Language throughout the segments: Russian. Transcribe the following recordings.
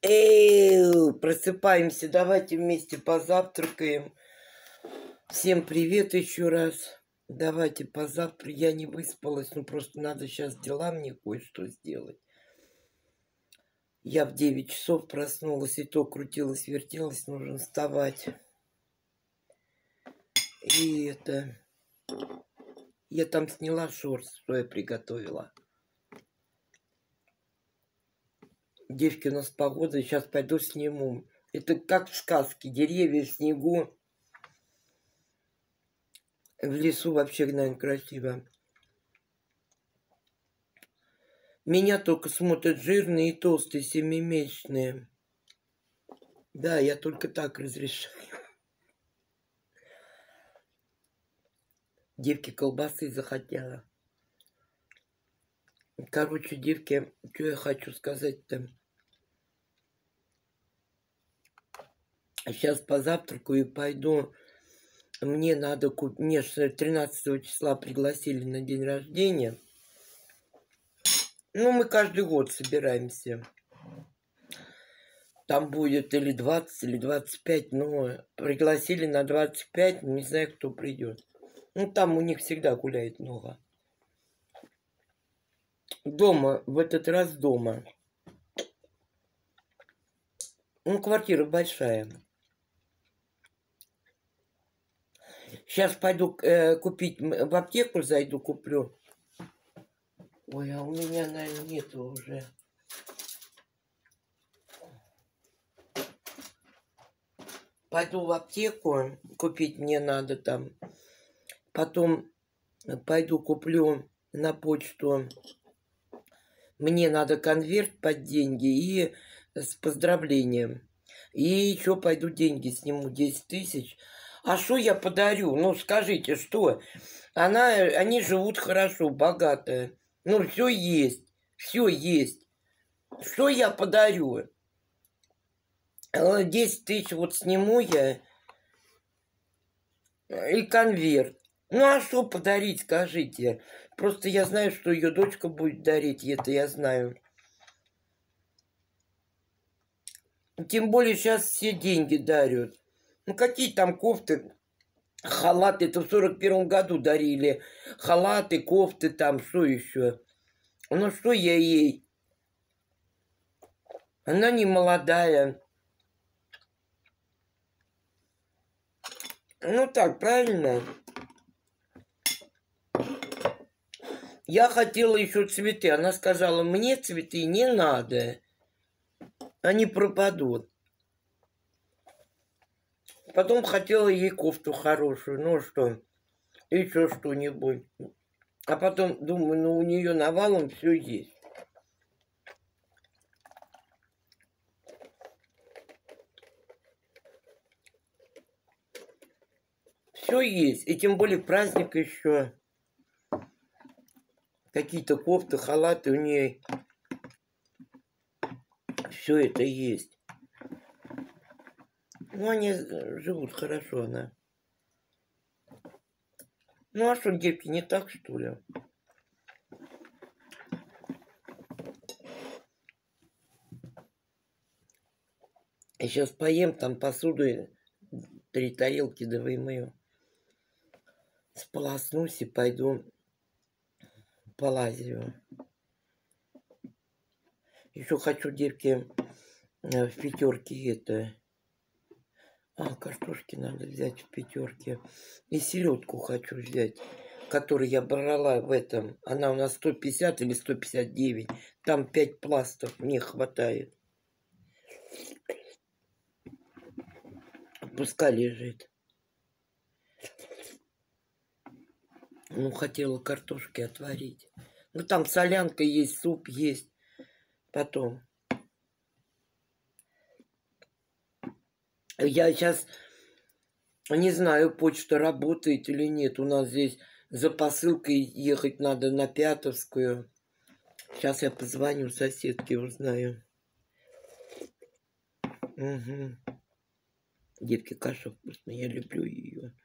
Эй, просыпаемся, давайте вместе позавтракаем. Всем привет еще раз. Давайте позавтракаем. Я не выспалась, ну просто надо сейчас дела мне кое-что сделать. Я в 9 часов проснулась, и то крутилась, вертелась, нужно вставать. И это... Я там сняла шорт, что я приготовила. Девки, у нас погода, сейчас пойду сниму. Это как в сказке, деревья в снегу. В лесу вообще, наверное, красиво. Меня только смотрят жирные и толстые, семимесячные. Да, я только так разрешаю. Девки колбасы захотела. Короче, девки, что я хочу сказать-то? Сейчас позавтракаю и пойду. Мне надо купить... Мне 13 числа пригласили на день рождения. Ну, мы каждый год собираемся. Там будет или 20, или 25, но пригласили на 25, не знаю, кто придет. Ну, там у них всегда гуляет много. Дома, в этот раз дома. Ну, квартира большая. Сейчас пойду купить, в аптеку зайду, куплю. Ой, а у меня, наверное, нету уже. Пойду в аптеку, купить мне надо там. Потом пойду куплю на почту. Мне надо конверт под деньги и с поздравлением. И еще пойду деньги сниму, 10 тысяч. А что я подарю? Ну, скажите, что? Они живут хорошо, богатые. Ну, все есть. Все есть. Что я подарю? 10 тысяч вот сниму я. И конверт. Ну, а что подарить, скажите? Просто я знаю, что ее дочка будет дарить, и это я знаю. Тем более сейчас все деньги дарят. Ну, какие там кофты, халаты, это в 41-м году дарили. Халаты, кофты там, что еще? Ну, что я ей? Она не молодая. Ну, так, правильно? Я хотела еще цветы. Она сказала, мне цветы не надо. Они пропадут. Потом хотела ей кофту хорошую. Ну что, еще что-нибудь. А потом думаю, ну у нее навалом все есть. Все есть. И тем более праздник еще. Какие-то кофты, халаты у нее. Все это есть. Ну, они живут хорошо, она. Ну, а что, девки, не так, что ли? Я сейчас поем, там посуду 3 тарелки да вымою. Сполоснусь и пойду по лазерю. Еще хочу, девки, в пятерке это... картошки надо взять в пятерке. И селедку хочу взять, которую я брала в этом. Она у нас 150 или 159. Там 5 пластов, мне хватает. Пускай лежит. Ну, хотела картошки отварить. Ну, там солянка есть, суп есть. Потом. Я сейчас не знаю, почта работает или нет. У нас здесь за посылкой ехать надо на Пятовскую. Сейчас я позвоню соседке, узнаю. Угу. Девки, каша вкусная, я люблю ее.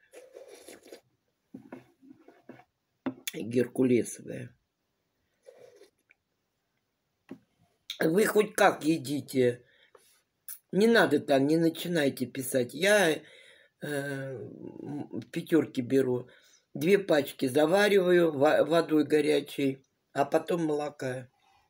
Геркулесовая. Вы хоть как едите? Не надо там, не начинайте писать. Я в пятерке беру. 2 пачки завариваю водой горячей, а потом молока.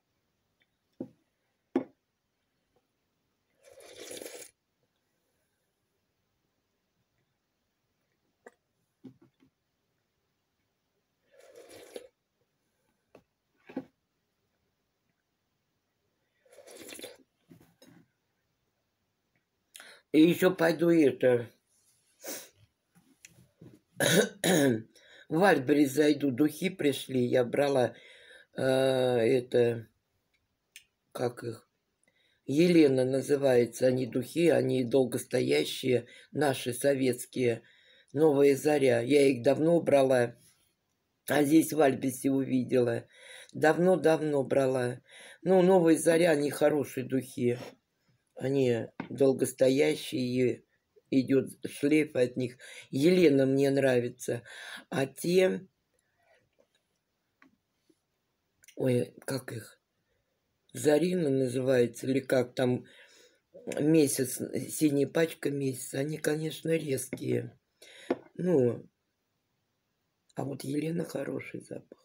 И еще пойду это... В Альберис зайду, духи пришли, я брала это, как их, Елена называется, они духи, они долгостоящие, наши советские, Новая Заря. Я их давно брала, а здесь в Альбисе увидела. Давно-давно брала. Ну, Новая Заря, они хорошие духи. Они долгостоящие, идет шлейф от них. Елена мне нравится. А те... Ой, как их? Зарина называется, или как там, месяц, синяя пачка месяца. Они, конечно, резкие. Ну, а вот Елена хороший запах.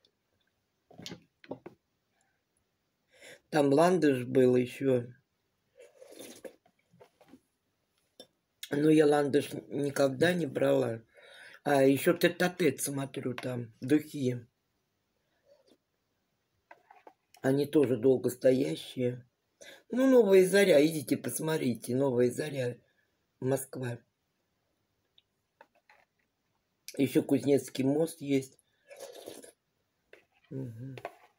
Там ландыш был еще. Но я ландыш никогда не брала. А еще тет-а-тет смотрю там, духи. Они тоже долгостоящие. Ну, Новая Заря, идите посмотрите. Новая Заря, Москва. Еще Кузнецкий мост есть. Угу.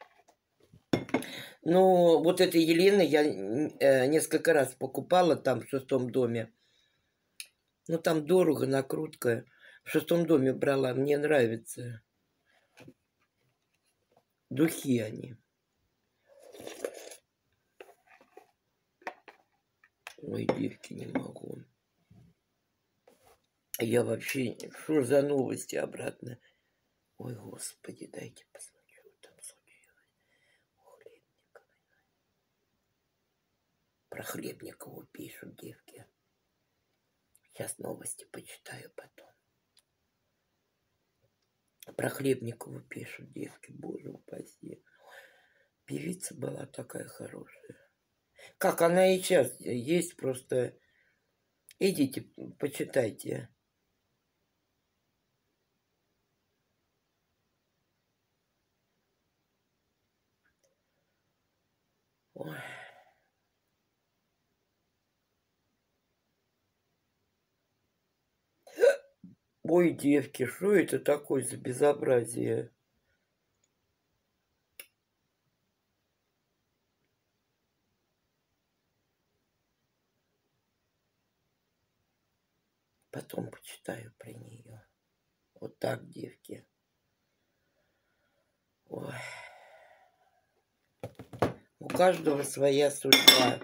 Ну, вот этой Елены я несколько раз покупала там в 6 доме. Ну, там дорого, накрутка. В 6 доме брала, мне нравится. Духи они. Ой, девки, не могу. Я вообще... Что за новости обратно? Ой, господи, дайте посмотрю. Там случилось. Хлебникова. Про Хлебникову пишут девки. Сейчас новости почитаю потом. Про Хлебникову пишут девки, боже упаси. Певица была такая хорошая. Как она и сейчас есть, просто идите, почитайте. Ой. Ой, девки, что это такое за безобразие? Потом почитаю про нее. Вот так, девки. Ой. У каждого своя судьба.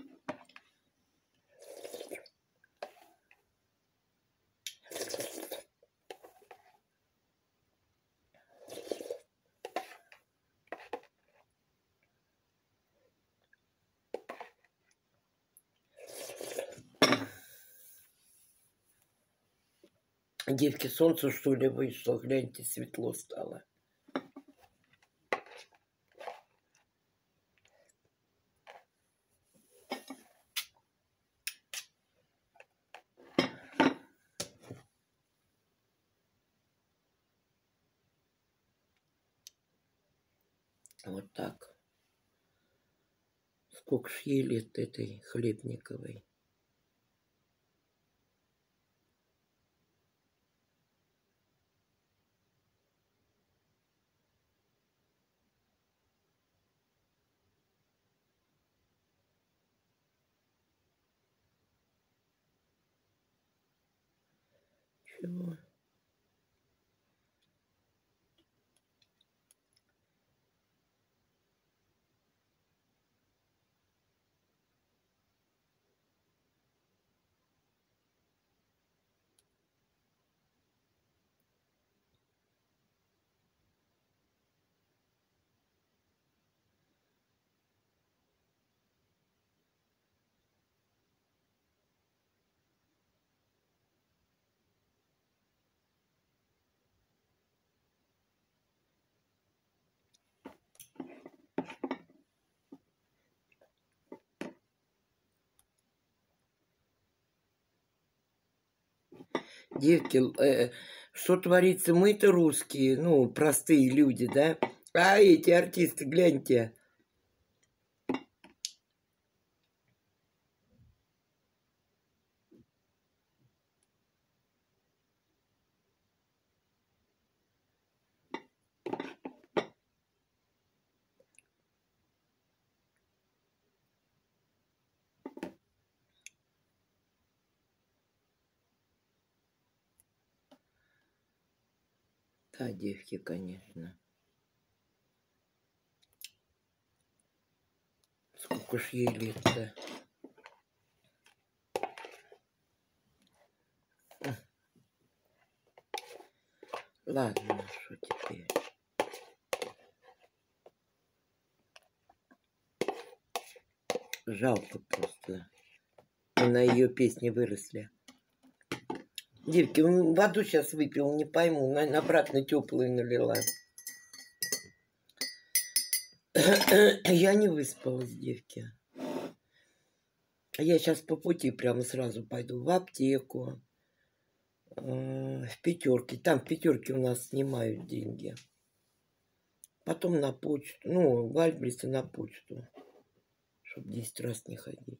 Девки, солнце что ли вышло? Гляньте, светло стало. Вот так. Сколько ж ей лет этой Хлебниковой? Чего? Девки, что творится? Мы-то русские, ну, простые люди, да? А эти артисты, гляньте. Да, девки, конечно. Сколько ж ей лет-то? Ладно, что теперь? Жалко просто. На ее песни выросли. Девки, воду сейчас выпил, не пойму. Обратно теплую налила. Я не выспалась, девки. Я сейчас по пути прямо сразу пойду в аптеку. В пятерке. Там в пятерке у нас снимают деньги. Потом на почту. Ну, в Альбрице на почту. Чтобы 10 раз не ходить.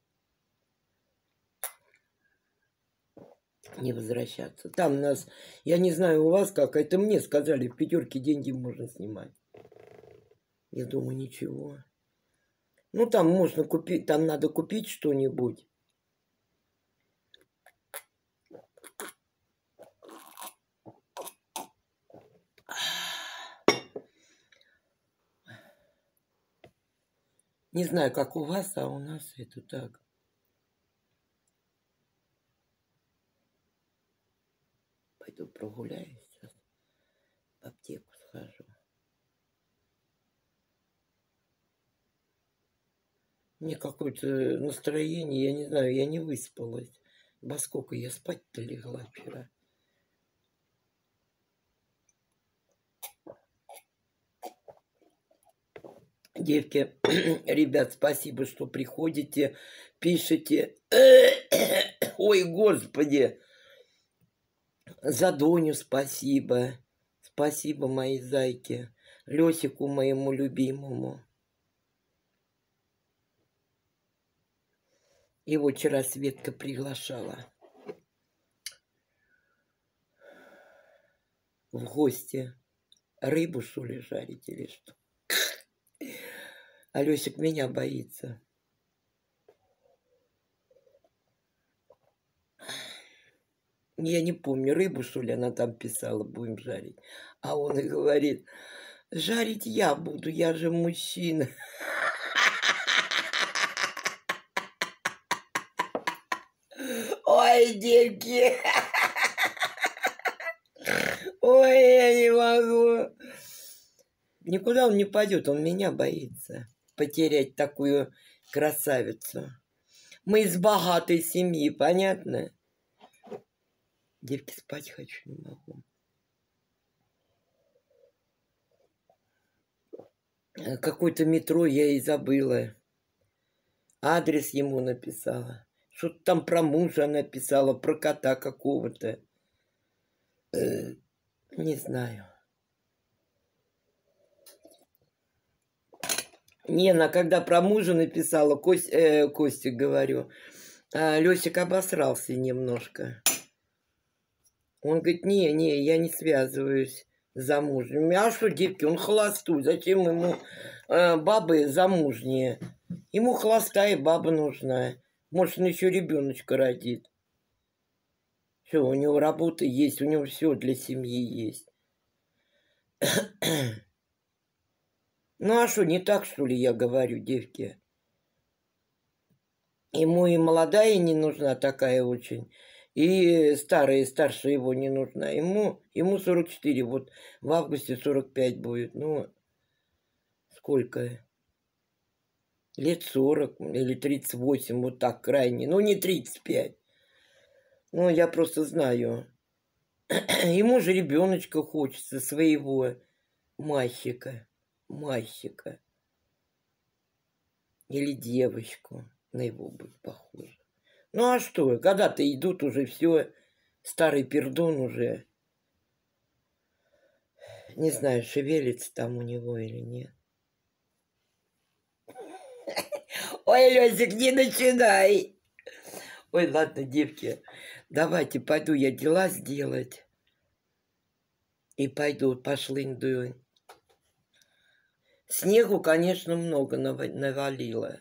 Не возвращаться. Там у нас, я не знаю у вас как, это мне сказали, в пятерке деньги можно снимать. Я думаю, ничего. Ну, там можно купить, там надо купить что-нибудь. Не знаю, как у вас, а у нас это так. Пойду прогуляюсь сейчас. В аптеку схожу. Мне какое-то настроение, я не знаю, я не выспалась. Во сколько я спать-то легла вчера. Девки, ребят, спасибо, что приходите, пишите. Ой, господи. За Доню спасибо. Спасибо, мои зайки. Лёсику моему любимому. Его вчера Светка приглашала в гости. Рыбу, что ли, жарить или что? А Лёсик меня боится. Я не помню, рыбу, что ли, она там писала, будем жарить. А он и говорит, жарить я буду, я же мужчина. Ой, девки. Ой, я не могу. Никуда он не пойдет, он меня боится. Потерять такую красавицу. Мы из богатой семьи, понятно? Девки, спать хочу, не могу. Какое-то метро я и забыла. Адрес ему написала. Что-то там про мужа написала, про кота какого-то. Не знаю. Не, она когда про мужа написала, Костик, говорю, Лёсик обосрался немножко. Он говорит, не, я не связываюсь с замужними. А что, девки, он холостой. Зачем ему бабы замужние? Ему холостая баба нужна. Может, он еще ребеночка родит. Все, у него работа есть, у него все для семьи есть. Ну, а что, не так, что ли, я говорю, девки? Ему и молодая не нужна такая очень, и старше его не нужна. Ему 44, вот в августе 45 будет. Ну, сколько? Лет 40 или 38, вот так крайне. Ну, не 35. Ну, я просто знаю. Ему же ребеночка хочется, своего мальчика. Или девочку. На его будет похоже. Ну, а что? Когда-то идут уже все. Старый пердун уже. Не знаю, шевелится там у него или нет. Ой, Лёсик, не начинай. Ой, ладно, девки, давайте пойду я дела сделать. И пойду, пошлындую. Снегу, конечно, много навалило.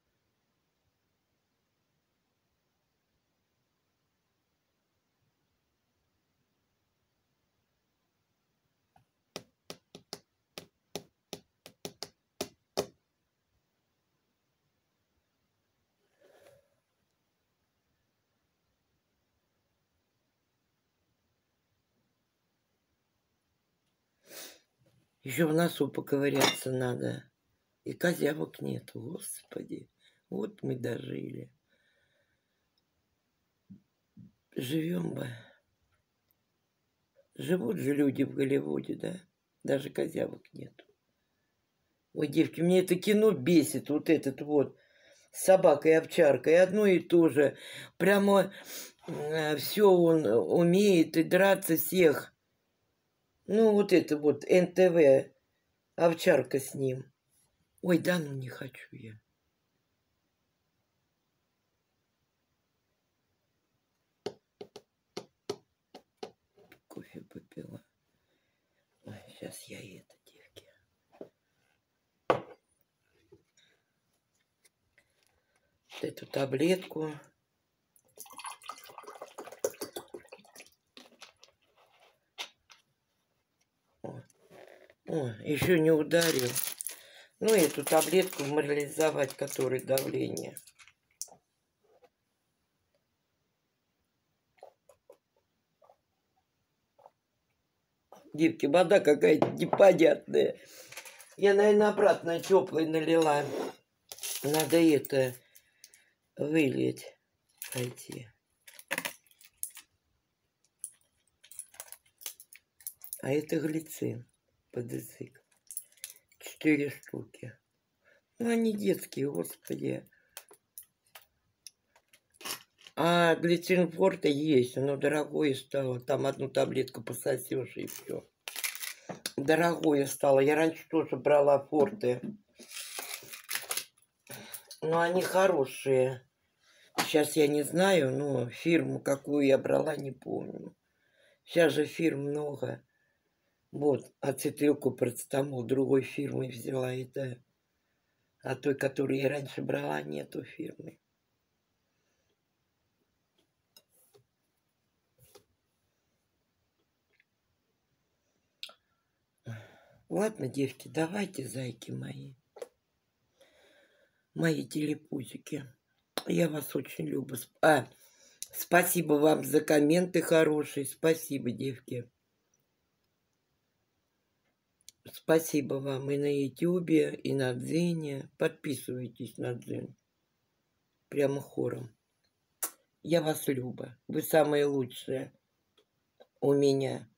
Еще в носу поковыряться надо. И козявок нету, господи. Вот мы дожили. Живем бы. Живут же люди в Голливуде, да? Даже козявок нету. Ой, девки, мне это кино бесит. Вот этот вот. С собакой-овчаркой. Одно и то же. Прямо все он умеет и драться всех. Ну, вот это вот НТВ. Овчарка с ним. Ой, да ну не хочу я. Кофе попила. Ой, сейчас я это, девки. Вот эту таблетку. О, еще не ударил. Ну, эту таблетку морализовать, которой давление. Девки, вода какая-то непонятная. Я, наверное, обратно теплой налила. Надо это вылить. Пойти. А это глицин под язык. 4 штуки. Ну, они детские, господи. А глицин форте есть, оно дорогое стало. Там одну таблетку пососешь и все. Дорогое стало. Я раньше тоже брала форте. Но они хорошие. Сейчас я не знаю, но фирму, какую я брала, не помню. Сейчас же фирм много. Вот, ацетилку парацетамол другой фирмы взяла. Это, а той, которую я раньше брала, нету фирмы. Ладно, девки, давайте, зайки мои. Мои телепузики. Я вас очень люблю. Спасибо вам за комменты хорошие. Спасибо, девки. Спасибо вам и на Ютубе, и на Дзене. Подписывайтесь на Дзен. Прямо хором. Я вас люблю. Вы самые лучшие у меня.